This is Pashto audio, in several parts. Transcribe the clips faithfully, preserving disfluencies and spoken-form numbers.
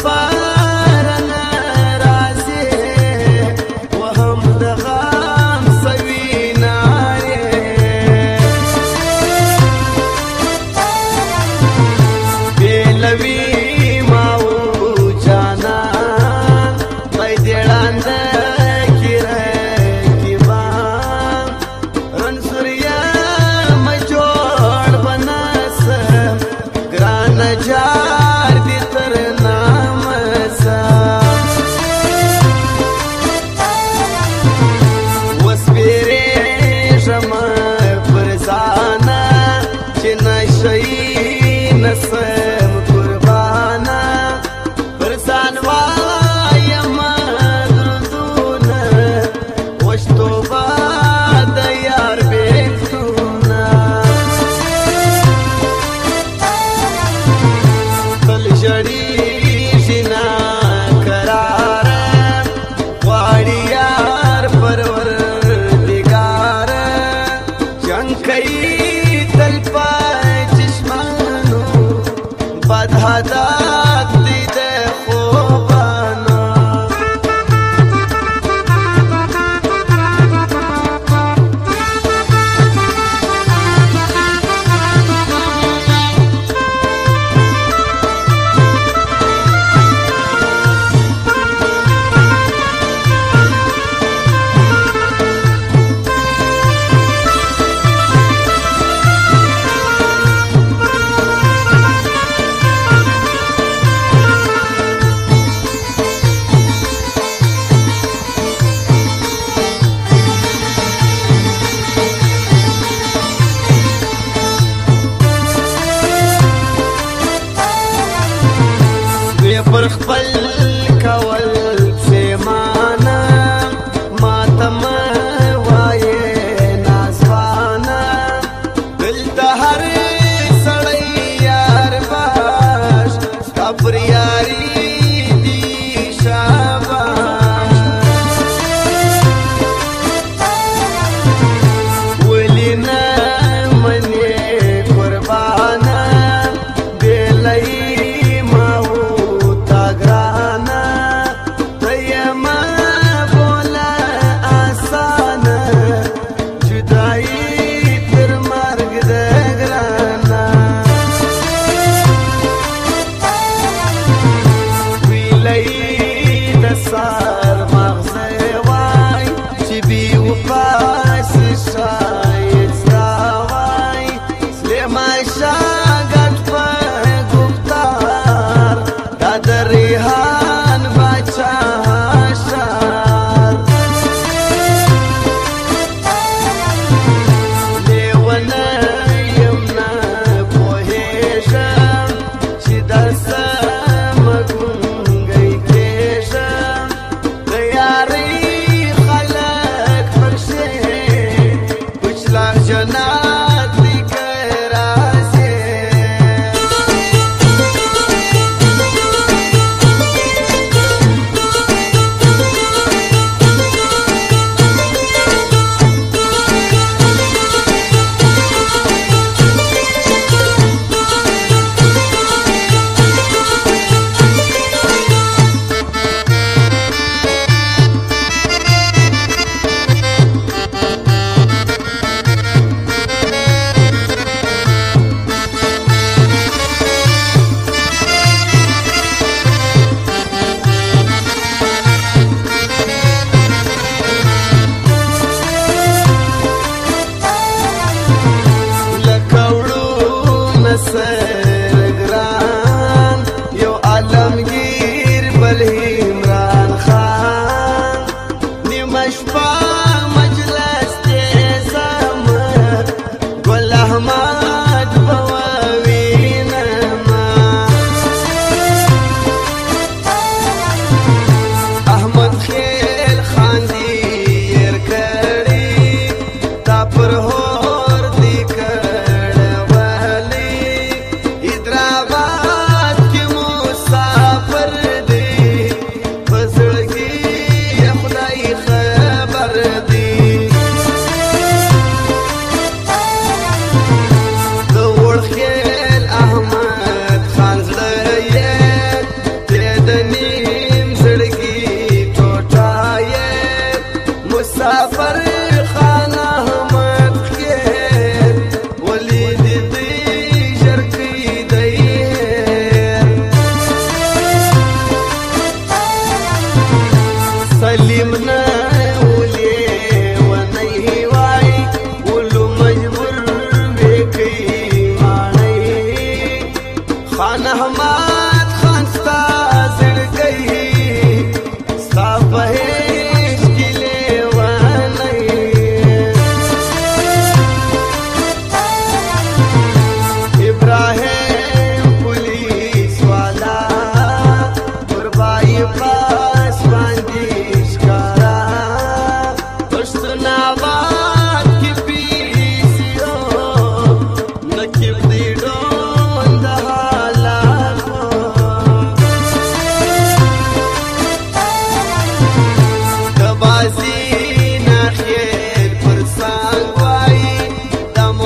لپاره ناراضي وهم د غم سوي نارې بېلوي ما و جانان پی دې ړانده کې رقیبان رنځور یم جوړ به نه سم ګرانه جار دې تر نامه سم وسپېرېږم پر ځانه چې نشئ نسم قربانه پر ځان وایم دردونه وش توبه د یار بېلتونه تل ژړېږي ناقراره غواړي یار پروردګاره جنګ کوي تل په چشمانو بد عادت دي د خوبانو پر خپل کول پښېمانه ماته مه وایې نازوانه دلته هر سړی یار باش ستا پر یاري دي شاباش ولې نه منې قربانه بېلوي سر مغزه وای چې بي وفاس شایسته وای سلیما شاګټ په ګفتار دا د ریحان باچا شار لیونه یم نه پوهېږم چې دا سم ګونګی کېږم جنات لیکر آسے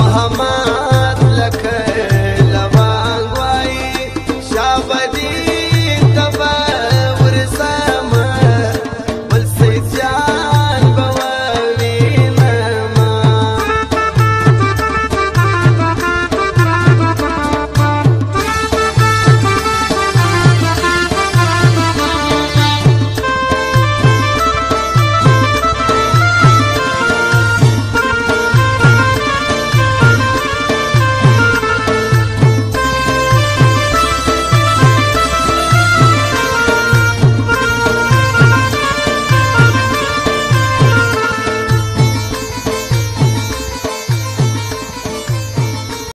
هما